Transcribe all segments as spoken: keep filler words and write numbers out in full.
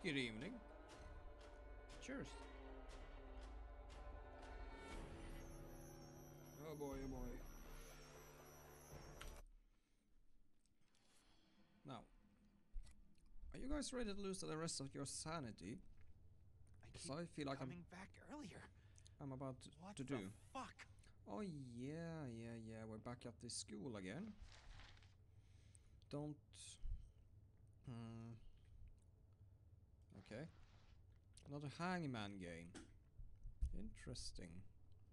Good evening. Cheers. Oh boy, oh boy. Now, are you guys ready to lose the rest of your sanity? I Because keep I feel like coming I'm back earlier. I'm about to, What to the do. fuck? Oh yeah, yeah, yeah. We're back at this school again. Don't. Hmm. Okay. Another hangman game. Interesting.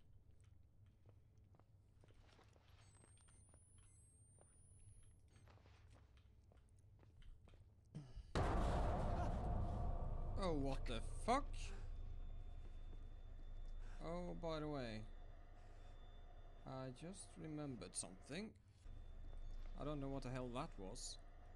Oh, what the fuck? Oh, by the way, I just remembered something. I don't know what the hell that was.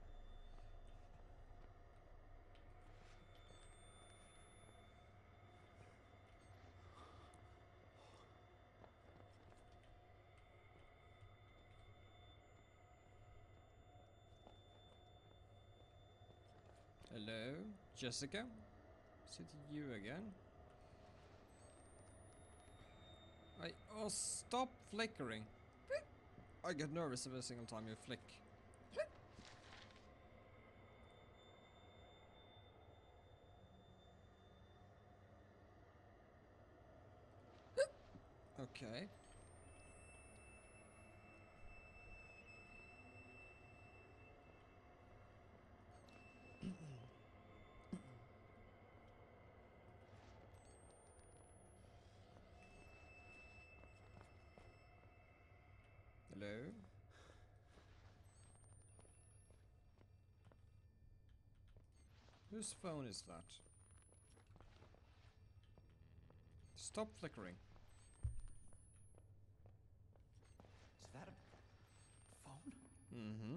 Hello, Jessica? Is it you again? I oh stop flickering. I get nervous every single time you flick. Okay. Hello? Whose phone is that? Stop flickering. Is that a phone? Mm-hmm.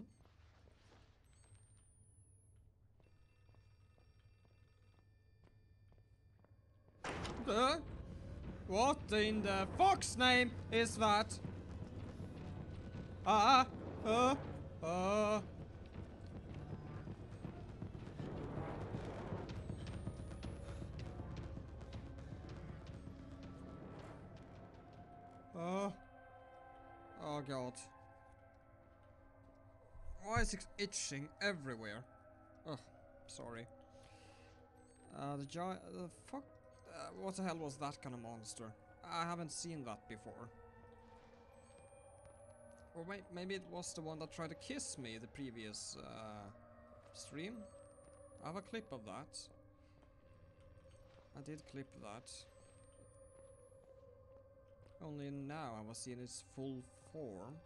Uh, what in the fox name is that? Ah, uh, uh. Oh, oh god. Why is it itching everywhere? Oh, sorry. Uh, the giant, the fuck, uh, what the hell was that kind of monster? I haven't seen that before. Or wait, maybe it was the one that tried to kiss me the previous uh, stream. I have a clip of that. I did clip that. Only now I was seeing its full form.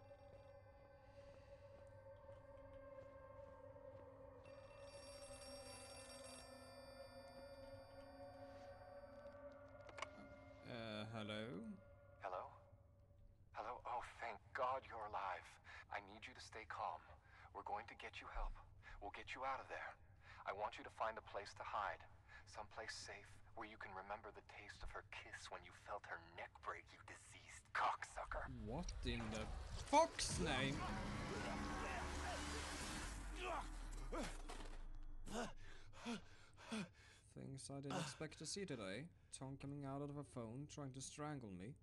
Uh, hello? Hello? Hello? Oh, thank God you're alive. I need you to stay calm. We're going to get you help. We'll get you out of there. I want you to find a place to hide. Someplace safe where you can remember the taste of her kiss when you felt her neck break, you diseased cocksucker. What in the fox name? Things I didn't expect to see today. Tongue coming out of a phone, trying to strangle me.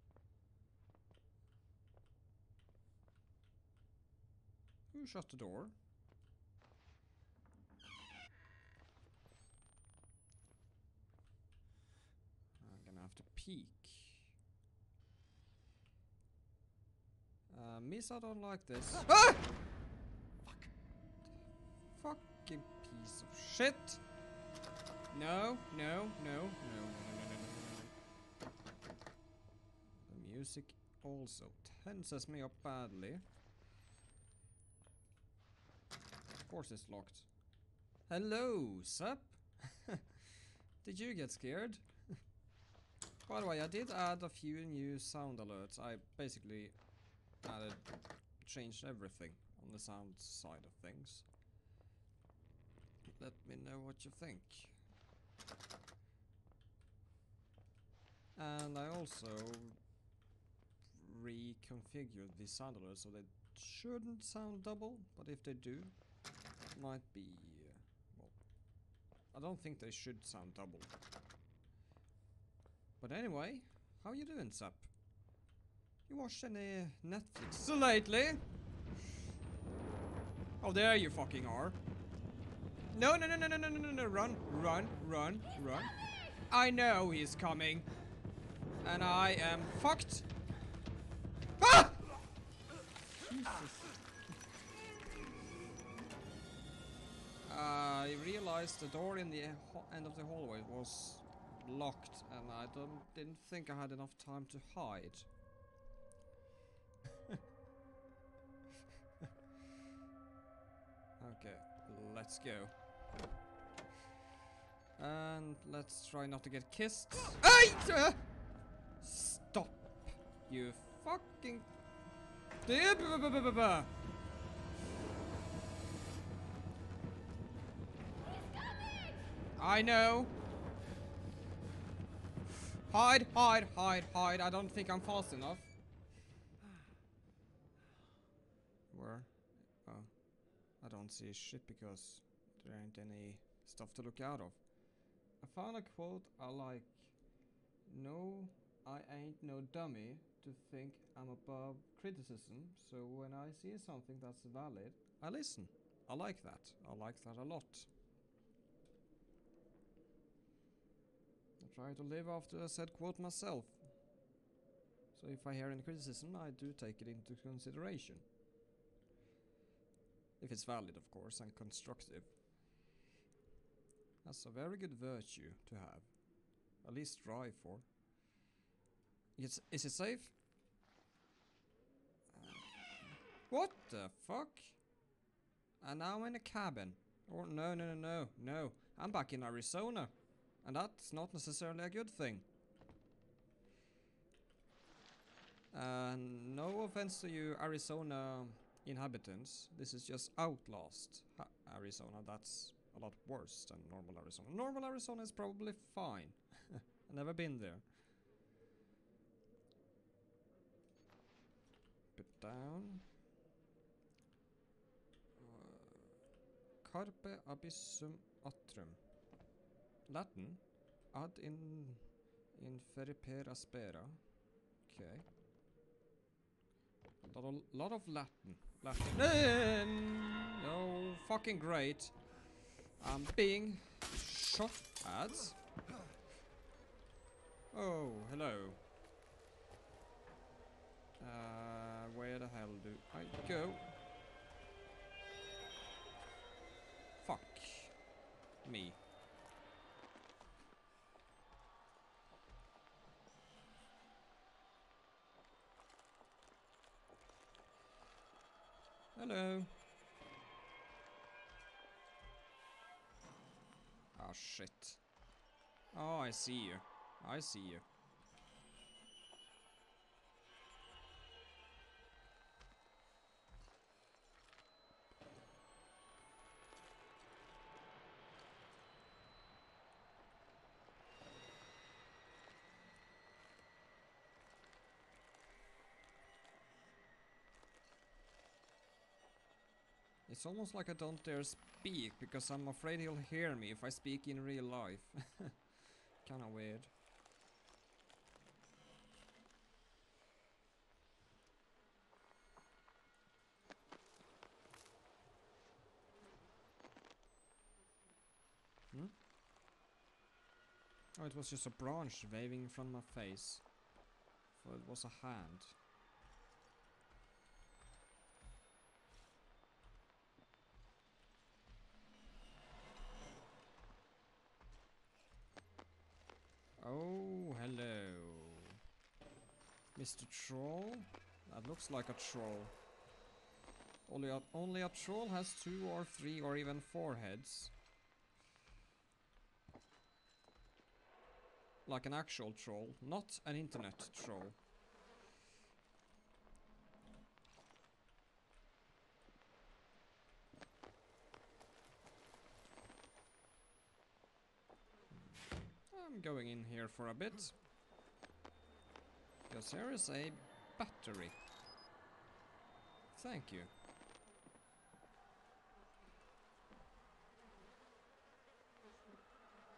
Who shut the door? I'm gonna have to peek. Uh, miss, I don't like this. Ah! Fuck. Fucking piece of shit! No, no, no, no, no, no, no, no, no, no. The music also tenses me up badly. Of course it's locked. Hello, sup? Did you get scared? By the way, I did add a few new sound alerts. I basically added, changed everything on the sound side of things. Let me know what you think. And I also reconfigured the sound alerts so they shouldn't sound double, but if they do, it might be, uh, well, I don't think they should sound double. But anyway, how you doing, Sup? You watched any Netflix lately? Oh, there you fucking are. No, no, no, no, no, no, no, no, no, run, run, run, run. I know he's coming. And I am fucked. Ah! Jesus. I realized the door in the end of the hallway was locked, and I don't, didn't think I had enough time to hide. Okay, let's go. And let's try not to get kissed. Ay! Uh, stop! You fucking... I know. Hide, hide, hide, hide. I don't think I'm fast enough. Where? Oh. I don't see shit because there ain't any stuff to look out of. I found a quote I like. No, I ain't no dummy to think I'm above criticism, so when I see something that's valid, I listen. I like that. I like that a lot. I try to live after a said quote myself. So if I hear any criticism, I do take it into consideration. If it's valid, of course, and constructive. That's a very good virtue to have. At least strive for. It's, is it safe? Uh, what the fuck? And now I'm in a cabin. Or no, no, no, no, no. I'm back in Arizona. And that's not necessarily a good thing. Uh, no offense to you Arizona inhabitants. This is just outlast ha Arizona. That's a lot worse than normal Arizona. Normal Arizona is probably fine. I've never been there. Put down. Uh, Carpe abyssum atrum. Latin. Ad in inferipera spera. Okay. Lot of, lot of Latin. Latin. No, fucking great. I'm being shot at. Oh, hello. Uh, where the hell do I go? Fuck me. Hello. Oh shit. Oh, I see you. I see you. It's almost like I don't dare speak because I'm afraid he'll hear me if I speak in real life. Kinda weird. Hmm? Oh, it was just a branch waving in front of my face. So it was a hand. Oh, hello. Mister Troll? That looks like a troll. Only a, only a troll has two or three or even four heads. Like an actual troll, not an internet troll. I'm going in here for a bit. Because here is a battery. Thank you.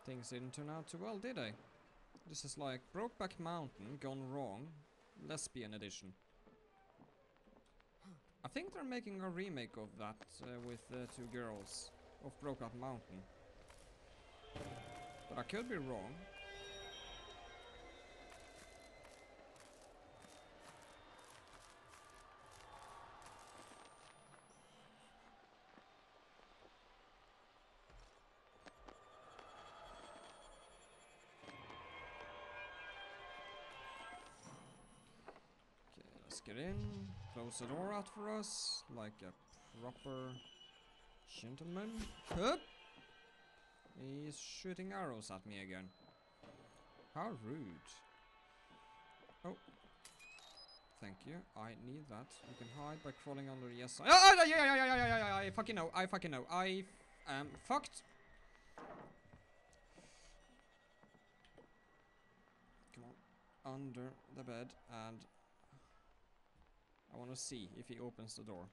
Things didn't turn out too well, did they? This is like Brokeback Mountain gone wrong, lesbian edition. I think they're making a remake of that uh, with uh, two girls of Brokeback Mountain. But I could be wrong. Let's get in, close the door out for us, like a proper gentleman. Hup! He's shooting arrows at me again. How rude. Oh. Thank you. I need that. You can hide by crawling under the yes side. Ah, yeah, yeah, yeah, yeah, yeah, yeah, yeah, I fucking know. I fucking know. I am fucked. Come on. Under the bed and I want to see if he opens the door.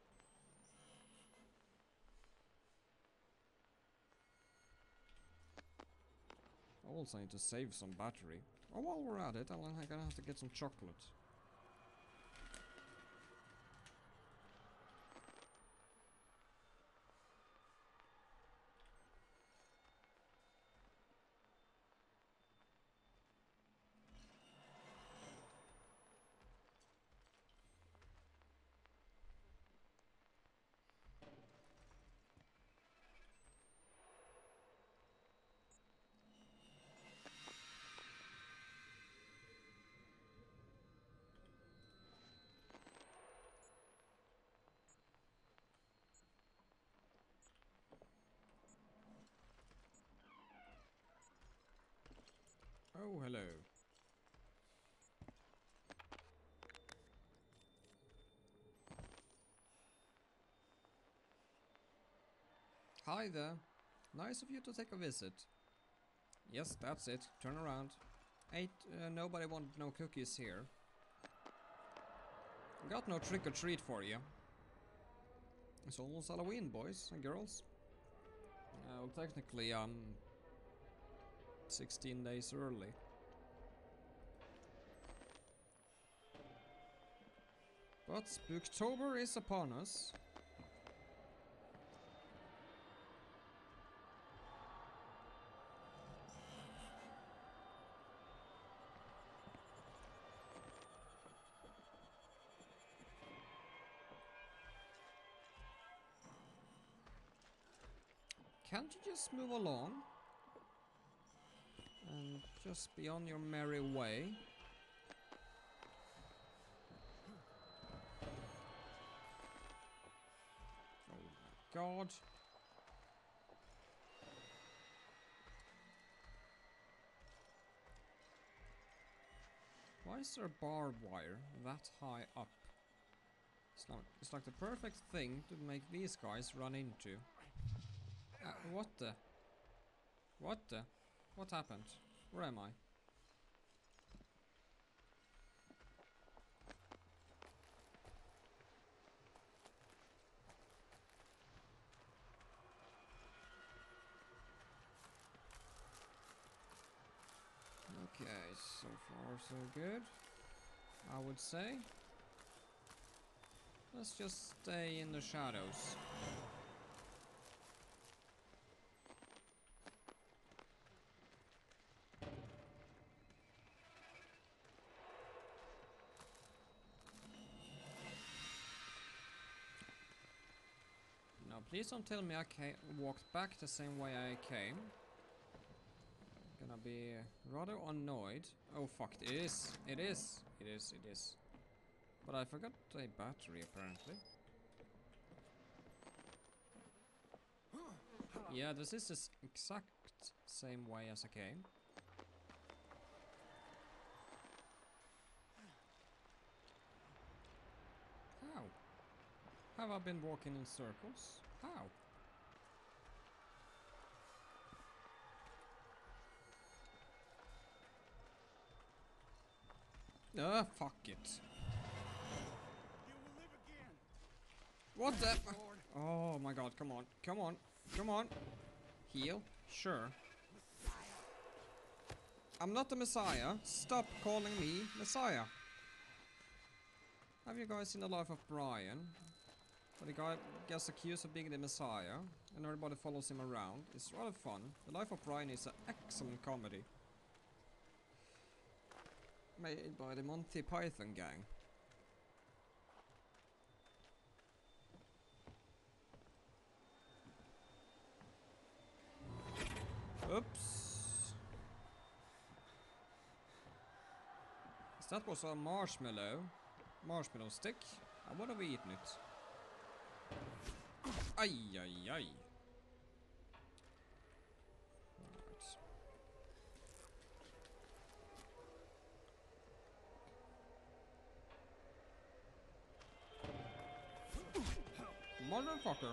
I also need to save some battery. Oh, while we're at it, I'm gonna have to get some chocolate. Oh, hello. Hi there. Nice of you to take a visit. Yes, that's it. Turn around. Ain't uh, nobody wanted no cookies here. Got no trick or treat for you. It's almost Halloween, boys and girls. Uh, well, technically, I'm sixteen days early. But Spooktober is upon us. Can't you just move along? And just be on your merry way? Oh my god. Why is there barbed wire that high up? It's, not, it's like the perfect thing to make these guys run into. Uh, what the? What the? What happened? Where am I? Okay, so far so good, I would say. Let's just stay in the shadows. Now, please don't tell me I ca walked back the same way I came. Gonna be rather annoyed. Oh fuck, it is. It is. It is, it is. But I forgot a battery apparently. Yeah, this is the exact same way as I came. How? Have I been walking in circles? How? Ah, fuck it. What the? Oh my god, come on, come on, come on. Heal? Sure. I'm not the Messiah. Stop calling me Messiah. Have you guys seen the life of Brian? Where the guy gets accused of being the Messiah and everybody follows him around. It's rather fun. The life of Brian is an excellent comedy. Made by the Monty Python gang. Oops. That was a marshmallow. Marshmallow stick. I would have eaten it. Ay, ay, ay. Right. Motherfucker.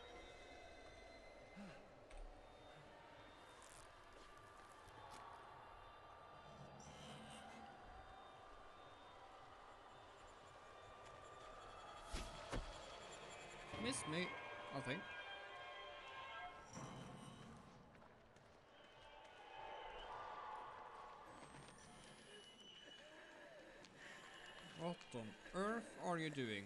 Missed me, I think. What on earth are you doing?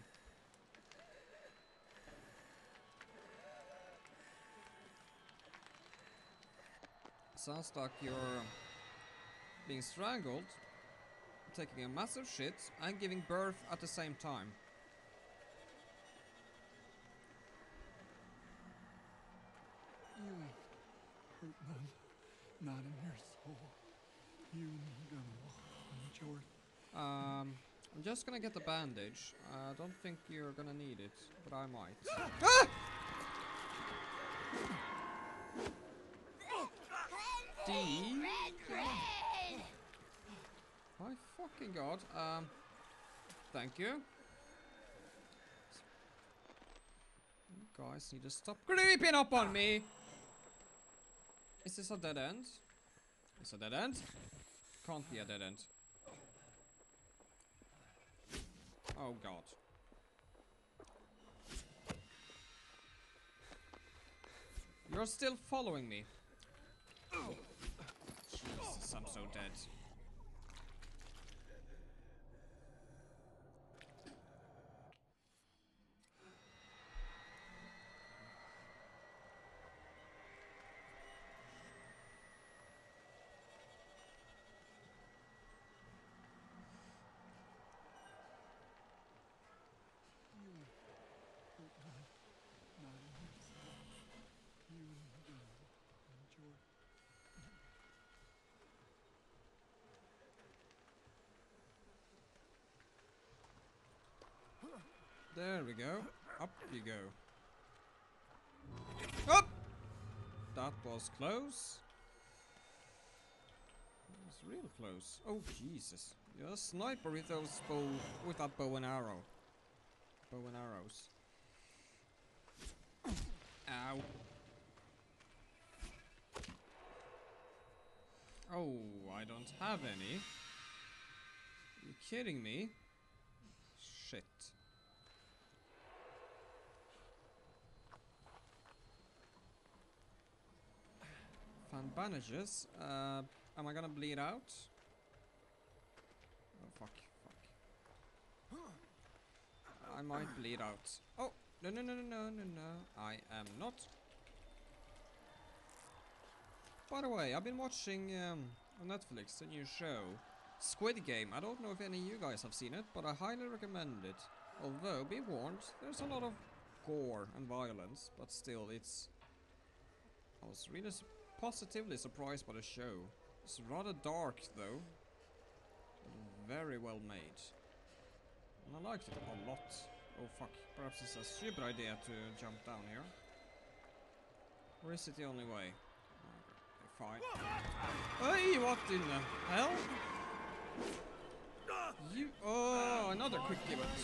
Sounds like you're being strangled, taking a massive shit, and giving birth at the same time. You hurt none, not in your soul. You gonna want yours. Um, I'm just gonna get the bandage. I don't think you're gonna need it, but I might. Ah! D. My fucking god. Um, thank you. You guys need to stop creeping up on me. Is this a dead end? It's a dead end? Can't be a dead end. Oh god. You're still following me. Jesus, I'm so dead. There we go. Up you go. Up! That was close. It was real close. Oh Jesus! You're a sniper with those bow, with that bow and arrow. Bow and arrows. Ow! Oh, I don't have any. You kidding me? Shit. Found bandages. Uh, am I gonna bleed out? Oh fuck, fuck. I might bleed out. Oh, no, no, no, no, no, no, no. I am not. By the way, I've been watching um, on Netflix a new show, Squid Game. I don't know if any of you guys have seen it, but I highly recommend it. Although, be warned, there's a lot of gore and violence, but still, it's... I was really su positively surprised by the show. It's rather dark, though. Very well made. And I liked it a lot. Oh fuck, perhaps it's a stupid idea to jump down here. Or is it the only way? Okay, fine. Hey, what in the hell? You... Oh, another quick give it.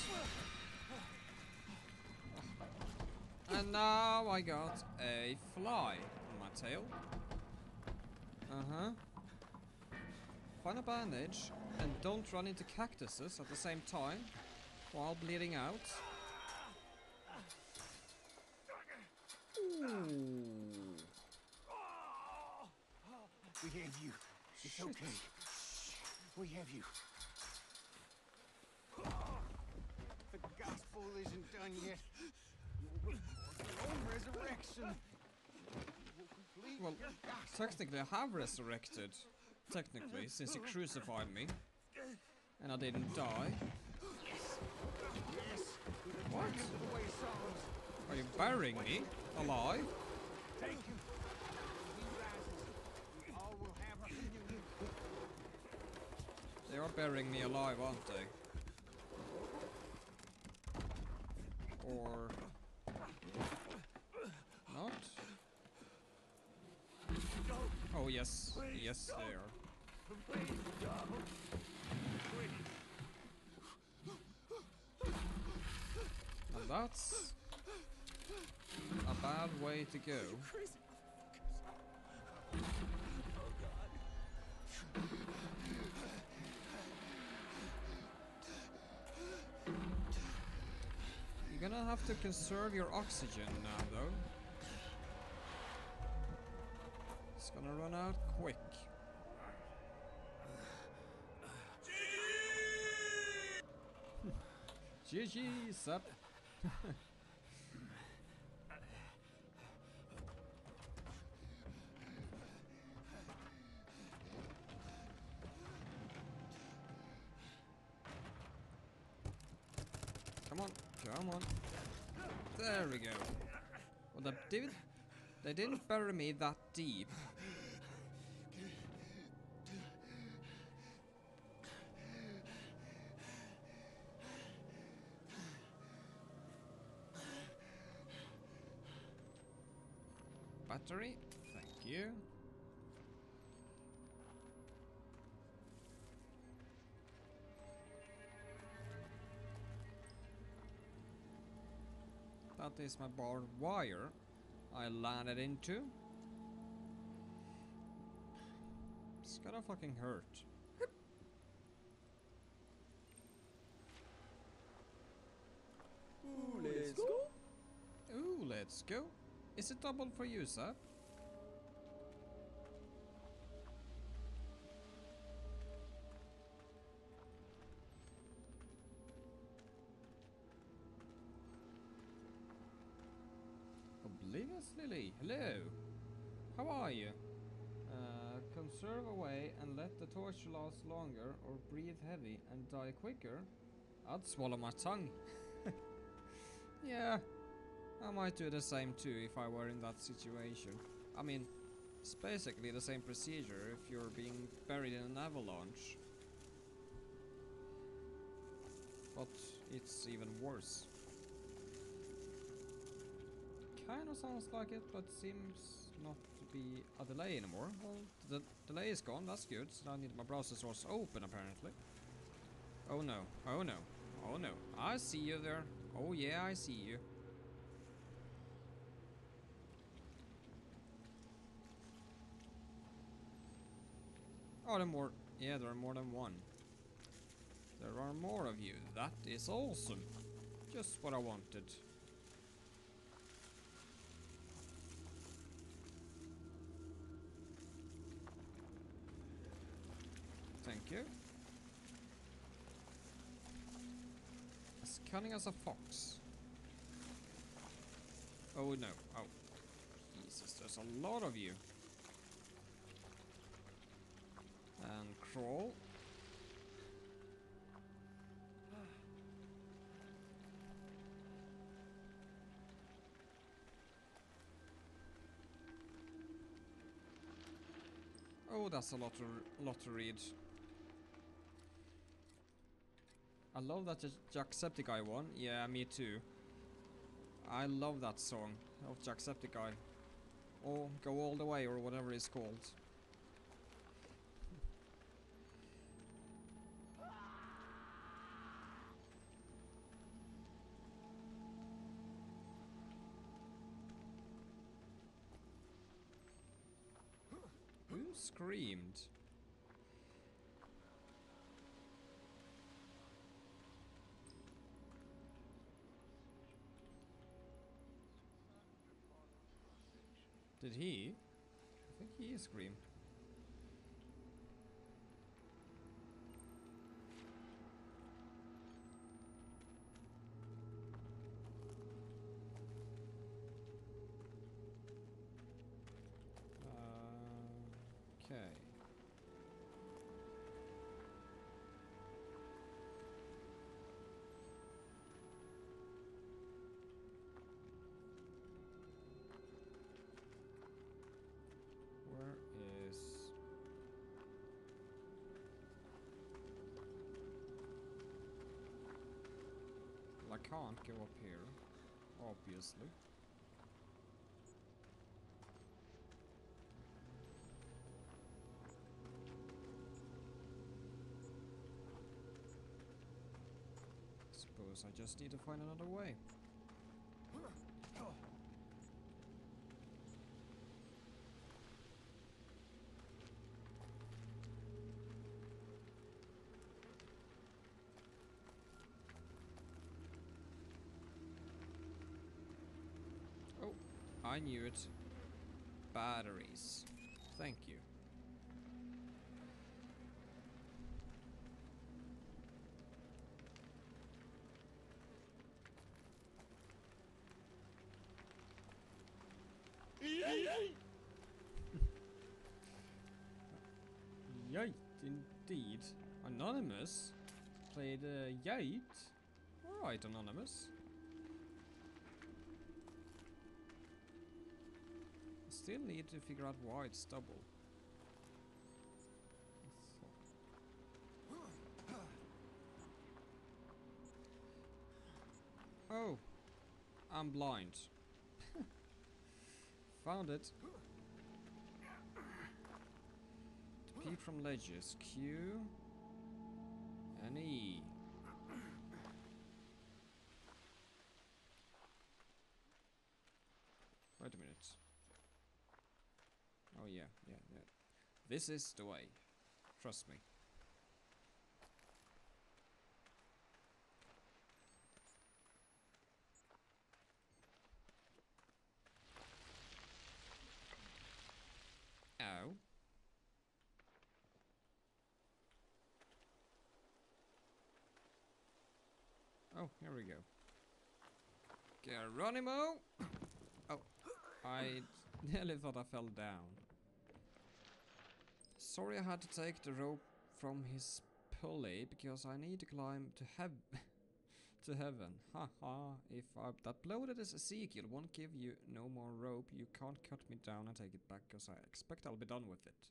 And now I got a fly on my tail. Uh-huh. Find a bandage and don't run into cactuses at the same time while bleeding out. Ooh. We gave you It's okay. We have you. The gospel isn't done yet. You'll report your own resurrection. You will complete Well, your gospel. technically I have resurrected. Technically, since he crucified me. And I didn't die. Yes. Yes. We return What? him to the way songs. Are you burying me? Alive? Take him. When he rises, we all will have a reunion. They are burying me alive, aren't they? Or... not? Oh yes, yes they are. And that's a bad way to go. You're gonna have to conserve your oxygen now though. It's gonna run out quick. G G, sup? Come on, come on. There we go. Well, they, did, they didn't bury me that deep. Battery, thank you. That is my barbed wire I landed into. It's gonna fucking hurt. Ooh, let's go. Ooh, let's go. Is it double for you, sir? Oblivious Lily, hello. How are you? Uh, conserve away and let the torture last longer, or breathe heavy and die quicker. I'd swallow my tongue. Yeah, I might do the same too if I were in that situation. I mean, it's basically the same procedure if you're being buried in an avalanche. But it's even worse. Kinda sounds like it, but seems not to be a delay anymore. Well, the delay is gone, that's good. So I need my browser source open apparently. Oh no, oh no, oh no. I see you there. Oh yeah, I see you. Oh, there are more. Yeah, there are more than one. There are more of you. That is awesome. Just what I wanted. Thank you. As cunning as a fox. Oh no. Oh. Jesus, there's a lot of you. And crawl. Oh, that's a lot to, lot to read. I love that J Jacksepticeye one. Yeah, me too. I love that song of Jacksepticeye. Or Go All The Way, or whatever it's called. Who screamed? Did he? I think he screamed. can't go up here, obviously. Suppose I just need to find another way. Oh, I knew it. Batteries. Thank you. Yite, indeed. Anonymous played uh, Yite. Alright, Anonymous. I still need to figure out why it's double. Oh, I'm blind. Found it. To peep from ledges. Q and E. Wait a minute. Oh yeah, yeah, yeah. This is the way. Trust me. Oh. Oh, here we go. Geronimo! Oh, I nearly thought I fell down. Sorry I had to take the rope from his pulley because I need to climb to heaven. to heaven. Haha, if I uploaded as Ezekiel won't give you no more rope, you can't cut me down and take it back because I expect I'll be done with it.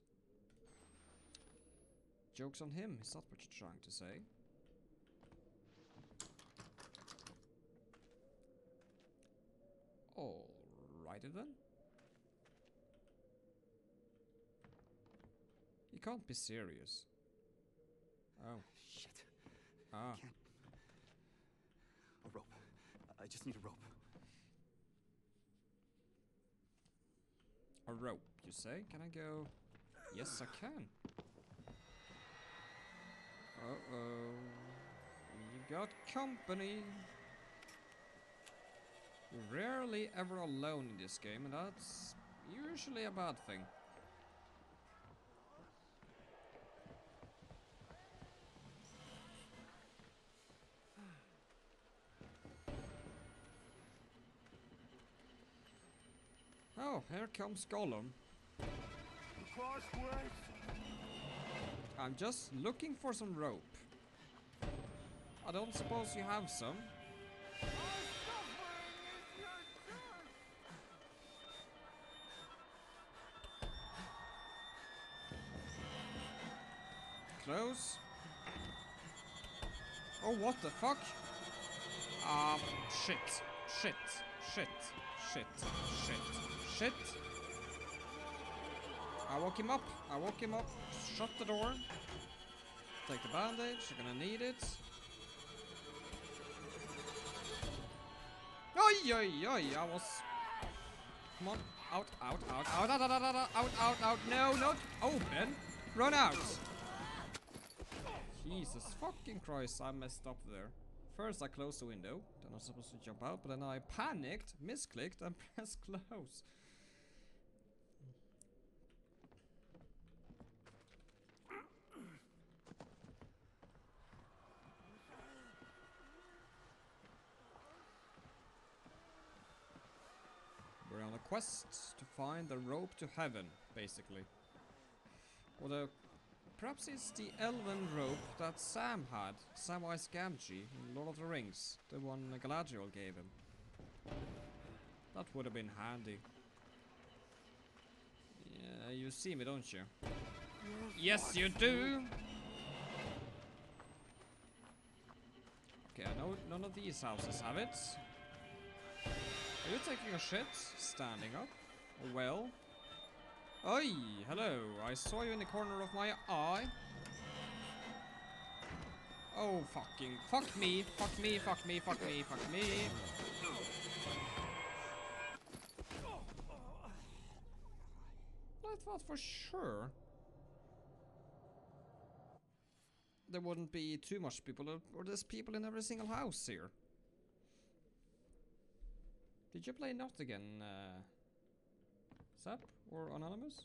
Joke's on him, is that what you're trying to say? Alrighty then. You can't be serious. Oh. Shit. Ah. Can't. A rope. I just need a rope. A rope, you say? Can I go? Yes, I can. Uh-oh. You got company. You're rarely ever alone in this game, and that's usually a bad thing. Oh, here comes Gollum. I'm just looking for some rope. I don't suppose you have some? Close. Oh, what the fuck? Ah, um, shit. Shit. Shit. Shit. Shit. Shit. I woke him up. I woke him up. Shut the door. Take the bandage. You're gonna need it. Oi, oi, oi. I was... Come on. Out, out, out, out, out, out, out, out, out, out, out. No, not open. Run out. Jesus fucking Christ, I messed up there. First I closed the window, then I was supposed to jump out, but then I panicked, misclicked, and pressed close. We're on a quest to find the rope to heaven, basically. Or the... Perhaps it's the elven rope that Sam had, Samwise Gamgee in Lord of the Rings, the one Galadriel gave him. That would have been handy. Yeah, you see me, don't you? Yes, you do! Okay, I know none of these houses have it. Are you taking a shit? Standing up? Well. Oi! Hello! I saw you in the corner of my eye. Oh, fucking. Fuck me! Fuck me! Fuck me! Fuck me! Fuck me! I thought for sure there wouldn't be too much people, or there's people in every single house here. Did you play Not again, uh, Sap or Anonymous?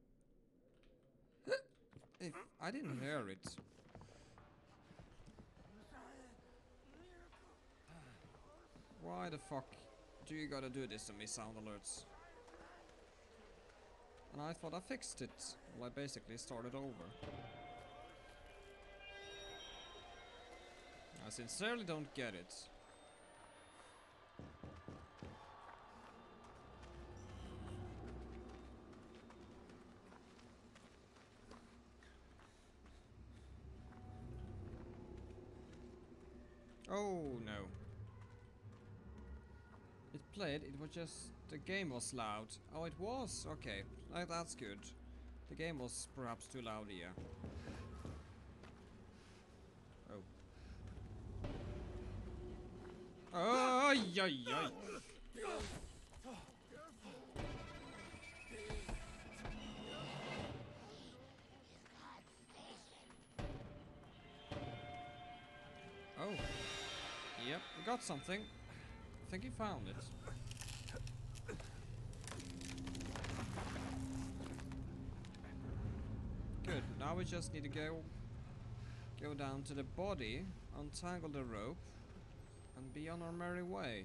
If I didn't hear it. Why the fuck do you gotta do this to me, sound alerts? And I thought I fixed it. Well, I basically started over. I sincerely don't get it. Oh no. It played, it was just, the game was loud. Oh, it was? Okay, like, that's good. The game was perhaps too loud here. Oh. Oh, yeah, yeah. Oh. Yep, we got something. I think he found it. Good, now we just need to go go down to the body, untangle the rope, and be on our merry way.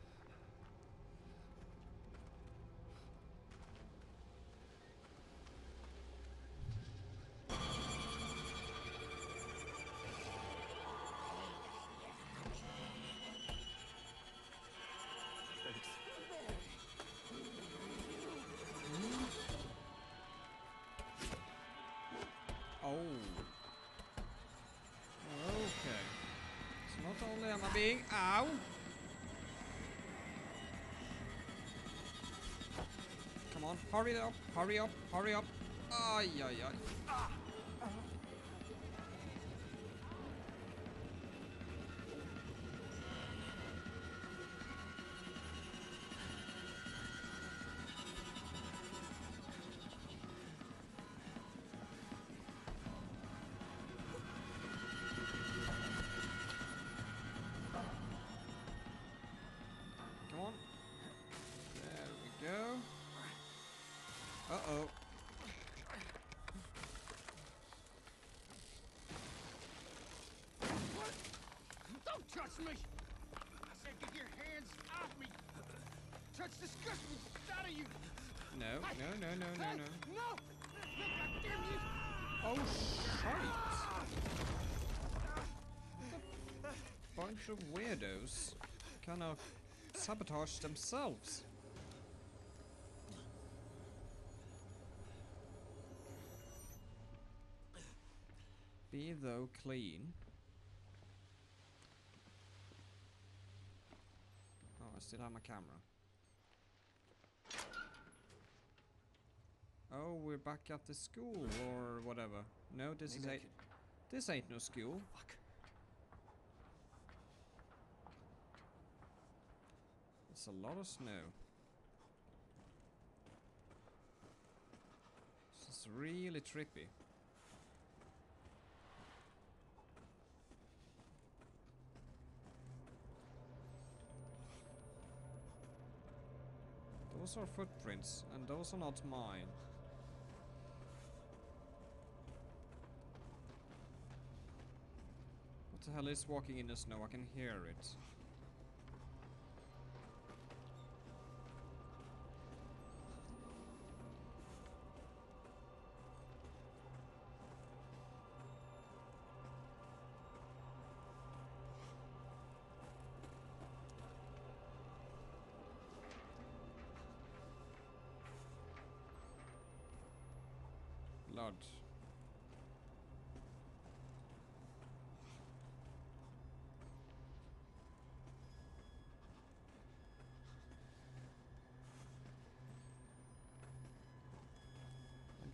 Oh. Okay. So not only am I being... Ow! Come on, hurry up, hurry up, hurry up. Ay, ay, ay. Come on. There we go. Uh-oh. What? Don't touch me! I said get your hands off me! Touch disgusts me out of you! No, no, no, no, no, Hey, no. no! God damn you! Oh, shite. Bunch of weirdos. Kind of sabotage themselves. Be though clean. Oh, I still have my camera. Oh, we're back at the school or whatever. No, this Maybe is I a could- this ain't no school. Fuck. It's a lot of snow. This is really trippy. Those are footprints, and those are not mine. What the hell is walking in the snow? I can hear it. Blood.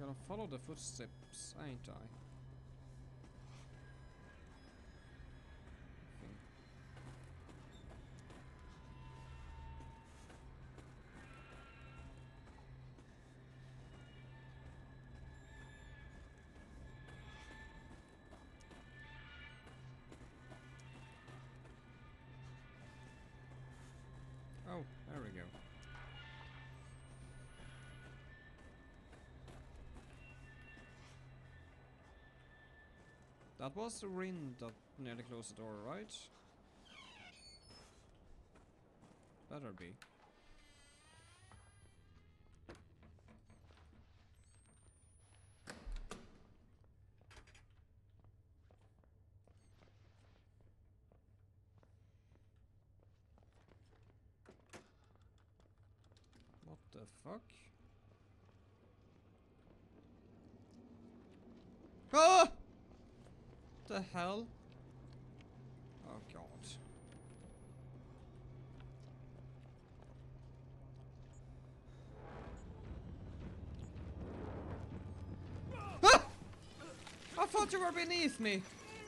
Gotta follow the footsteps, ain't I? Think. Oh, there we go. That was the ring that nearly closed the door, right? Better be. What the fuck? Ah! The hell? Oh god. Ah! I thought you were beneath me.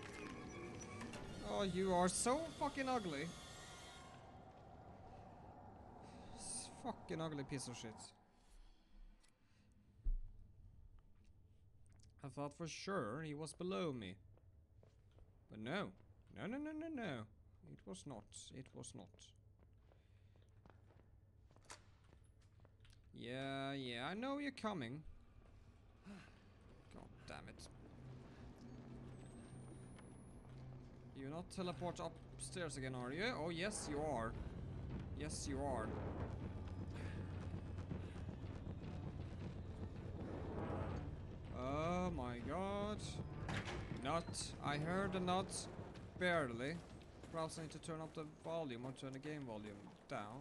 Oh, you are so fucking ugly. Fucking ugly piece of shit. I thought for sure he was below me. But no. No, no, no, no, no. It was not. It was not. Yeah, yeah, I know you're coming. God damn it. You're not teleport upstairs again, are you? Oh, yes, you are. Yes, you are. Oh my god. Nut. I heard a nut. Barely. Perhaps I need to turn up the volume or turn the game volume down.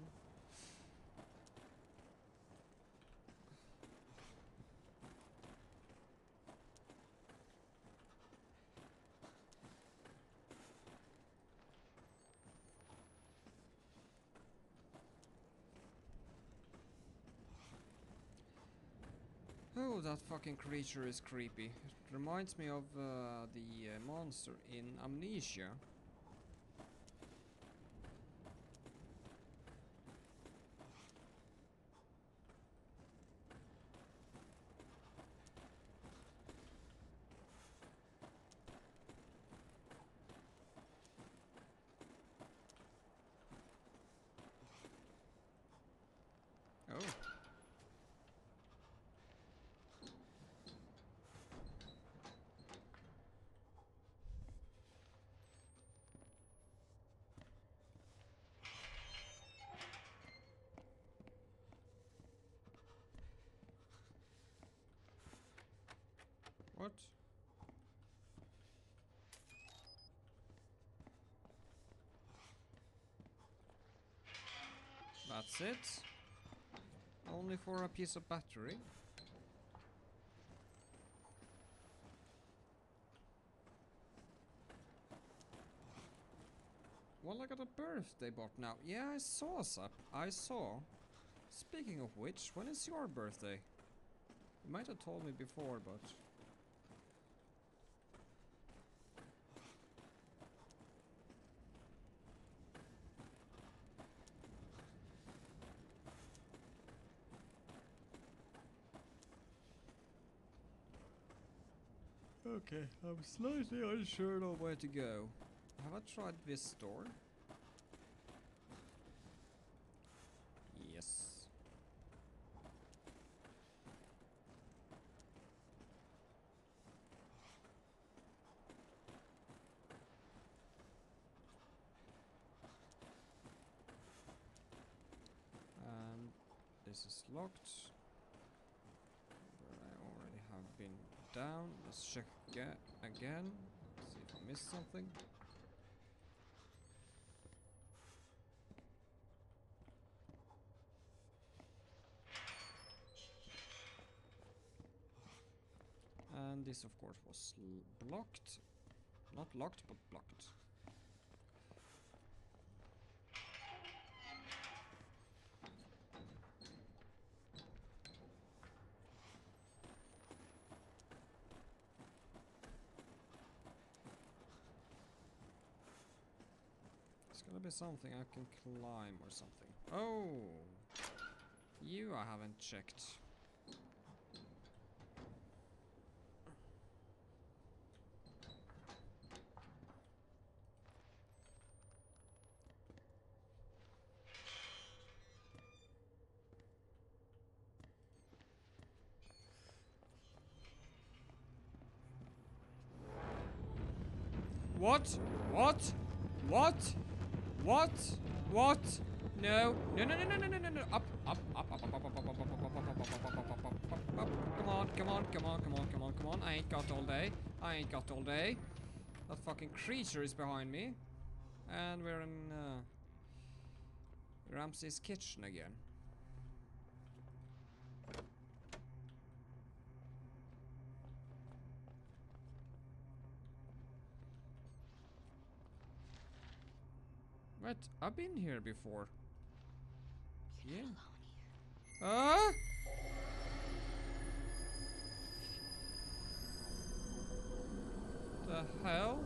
Oh, that fucking creature is creepy. It reminds me of uh, the uh, monster in Amnesia. Oh. What? That's it? Only for a piece of battery? Well, I got a birthday bot now. Yeah, I saw, Sup. I saw. Speaking of which, when is your birthday? You might have told me before, but... Okay, I'm slightly unsure of where to go. Have I tried this store? Yes. And this is locked. Where I already have been down. Let's check again. again. Let's see if I missed something. And this, of course, was blocked. Not locked, but blocked. Gotta be something I can climb or something. Oh! You I haven't checked. What? What? What? What? What? No. No, no, no, no, no, no, no, no. Up, up, up, up, up, up, up, up, up, up, up, up, up, up, up, up, up, up. Come on, come on, come on, come on, come on, come on. I ain't got all day. I ain't got all day. That fucking creature is behind me. And we're in uh, Ramsey's kitchen again. What? I've been here before. Yeah. Ah! The hell?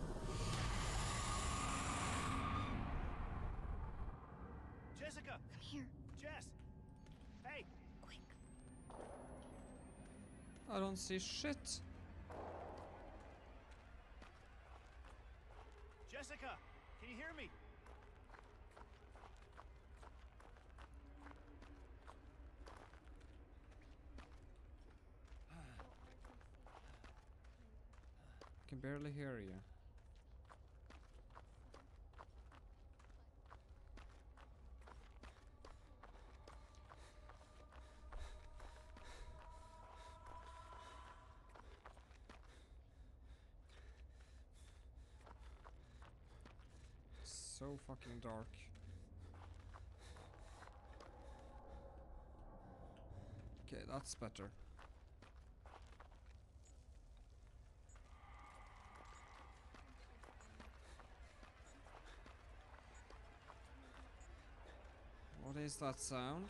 Jessica! Come here, Jess! Hey! quick. I don't see shit. Jessica! Can you hear me? I can barely hear you. So fucking dark. Okay, that's better. What is that sound?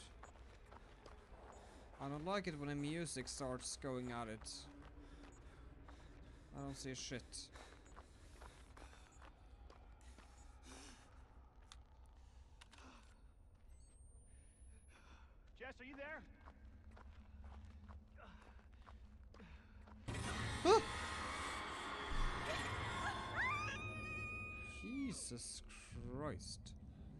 I don't like it when the music starts going at it. I don't see shit. Jess, are you there? Jesus Christ.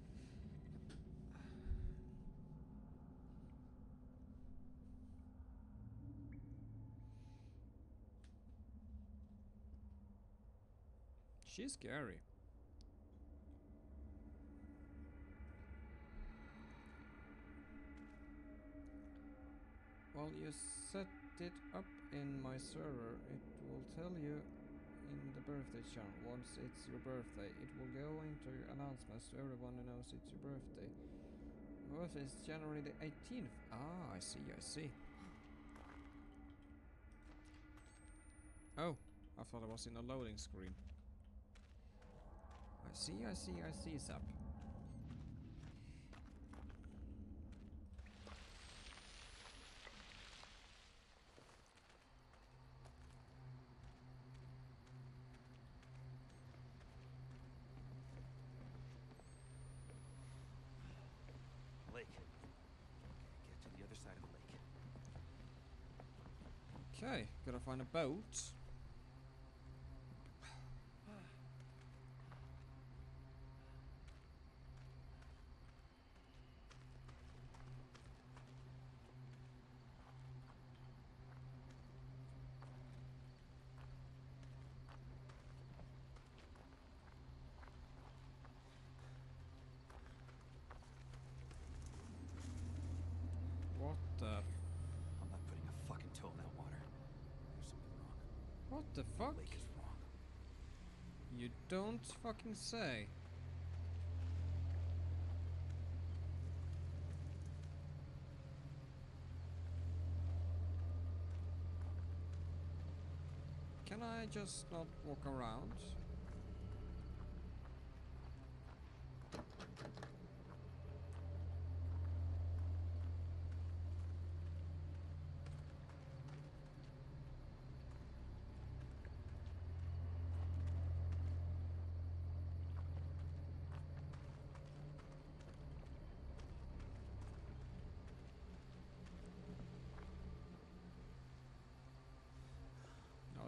She's scary. Well, you set it up in my server. It will tell you in the birthday channel. Once it's your birthday, it will go into announcements to everyone who knows it's your birthday. My birthday is January the eighteenth. Ah, I see, I see. Oh, I thought I was in a loading screen. I see, I see, I see, Zap. Lake. Get to the other side of the lake. Okay, gotta find a boat. What the? I'm not putting a fucking toe in that water. There's something wrong. What the fuck? The lake is wrong. You don't fucking say. Can I just not walk around?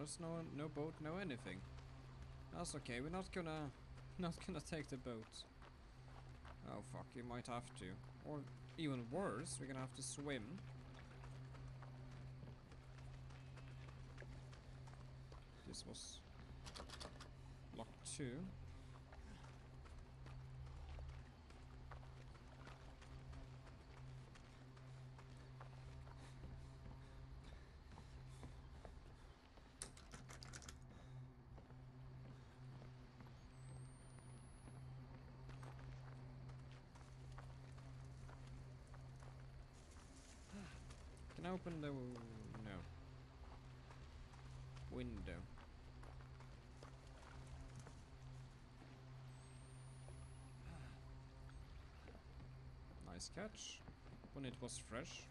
There's no no boat, no anything. That's okay. We're not gonna not gonna take the boat. Oh fuck, we might have to. Or even worse, we're gonna have to swim. This was locked too. Can I open the no window? Nice catch when it was fresh.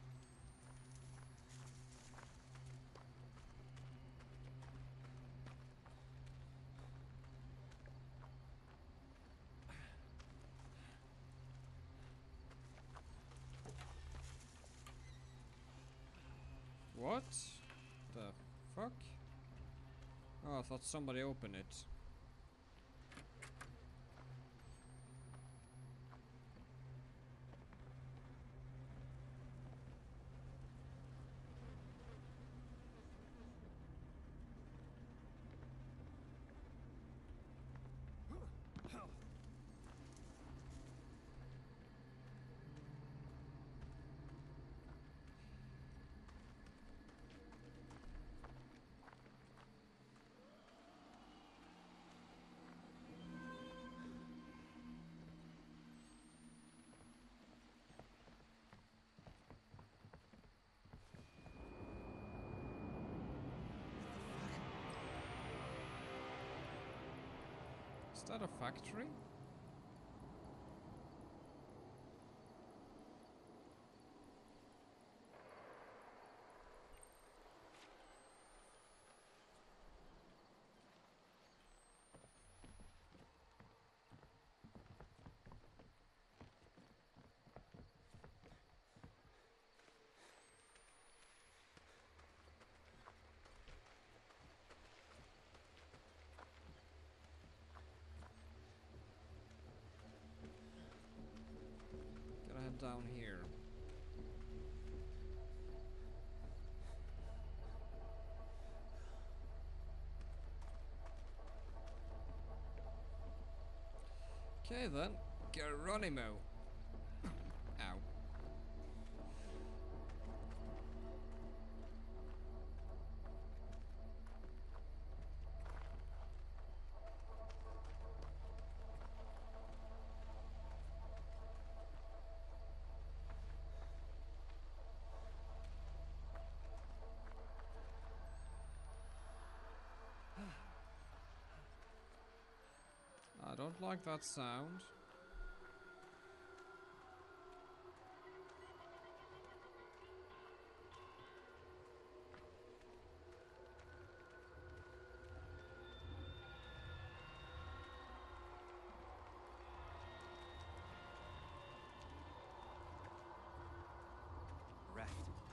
What the fuck? Oh, I thought somebody opened it. Is that a factory? Gotta head down here. Okay then, Geronimo. Ow. I don't like that sound. Raft.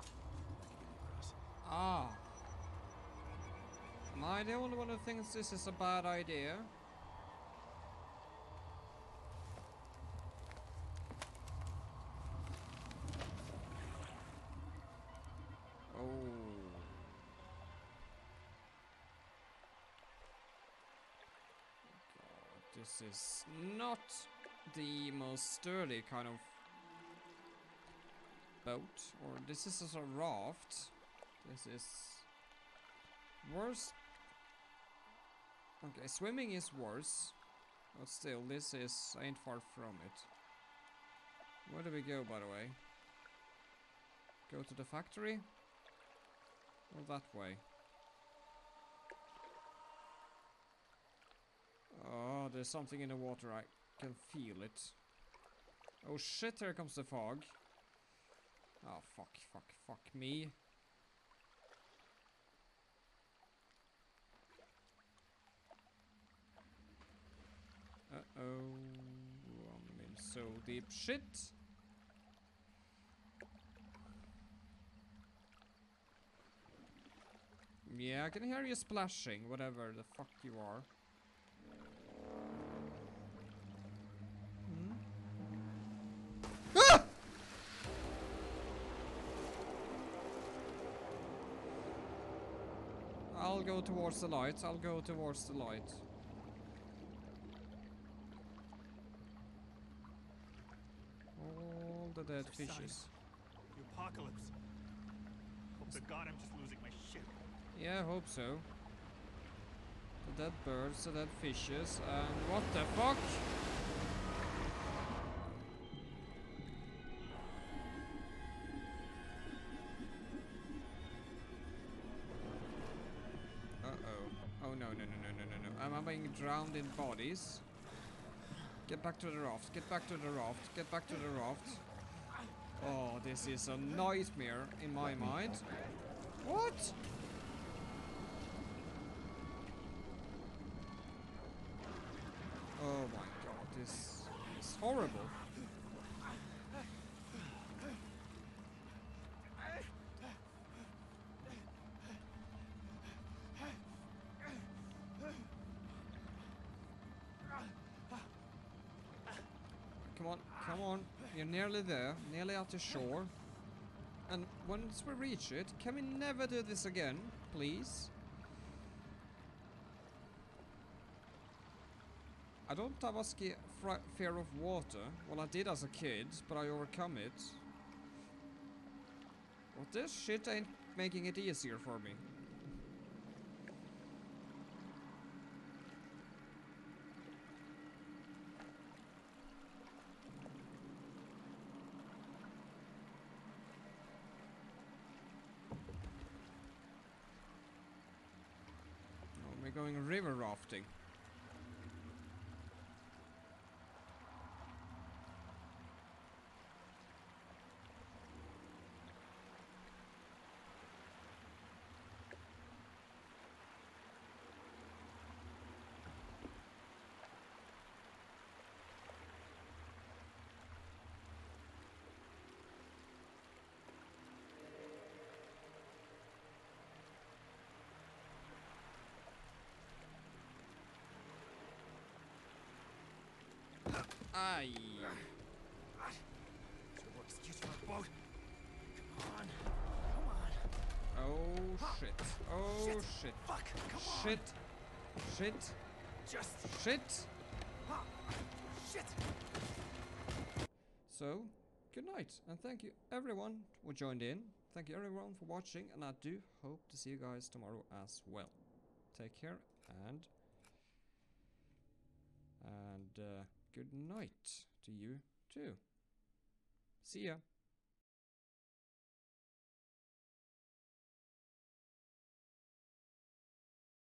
Ah. Am I the only one who thinks this is a bad idea? Oh. God, this is not the most sturdy kind of boat. Or this is a raft. This is worse. Okay, swimming is worse. But still, this is ain't far from it. Where do we go, by the way? Go to the factory? Or that way? Oh, there's something in the water. I can feel it. Oh shit, here comes the fog. Oh, fuck, fuck, fuck me. Uh-oh. I'm in so deep shit. Yeah, I can hear you splashing, whatever the fuck you are. Hmm? Ah! I'll go towards the light. I'll go towards the light. All the dead It's a sign. fishes. The apocalypse. Hope to God I'm just losing my shit. Yeah, I hope so. The dead birds, the dead fishes, and what the fuck? Uh-oh. Oh no, no, no, no, no, no, no. Am I being drowned in bodies? Get back to the raft, get back to the raft, get back to the raft. Oh, this is a nightmare in my mind. What? Oh my god, this is horrible. Come on, come on. You're nearly there, nearly at the shore. And once we reach it, can we never do this again, please? I don't have a sca- fr- fear of water. Well, I did as a kid, but I overcome it. Well, this shit ain't making it easier for me. Oh, we're going river rafting. Aye. Is there no excuse for a boat? Come on. Come on. Oh shit. Oh Shit. shit. Fuck. Come on. Shit. Shit. Just. Shit. Shit. So, good night, and thank you everyone who joined in. Thank you everyone for watching, and I do hope to see you guys tomorrow as well. Take care, and and uh, good night to you too. See ya.